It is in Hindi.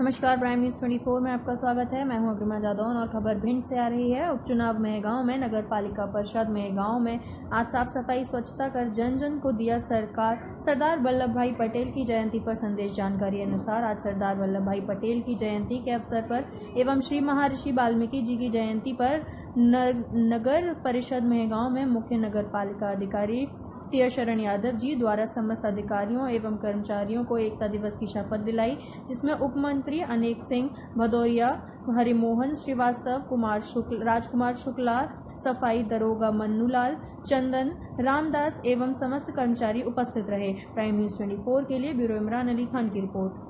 नमस्कार, प्राइम न्यूज़ 24 में आपका स्वागत है। मैं हूं अग्रिमा जादौन और खबर भिंड से आ रही है। उपचुनाव मेहगांव में नगर पालिका परिषद मेहगांव में आज साफ सफाई स्वच्छता कर जन जन को दिया सरदार वल्लभ भाई पटेल की जयंती पर संदेश। जानकारी अनुसार आज सरदार वल्लभ भाई पटेल की जयंती के अवसर पर एवं श्री महर्षि वाल्मीकि जी की जयंती पर नगर परिषद मेहगांव में मुख्य नगर पालिका अधिकारी सी शरण यादव जी द्वारा समस्त अधिकारियों एवं कर्मचारियों को एकता दिवस की शपथ दिलाई, जिसमें उप मंत्री अनेक सिंह भदौरिया, हरिमोहन श्रीवास्तव, राजकुमार शुक्ला, सफाई दरोगा मन्नूलाल, चंदन रामदास एवं समस्त कर्मचारी उपस्थित रहे। प्राइम न्यूज़ 24 के लिए ब्यूरो इमरान अली खान की रिपोर्ट।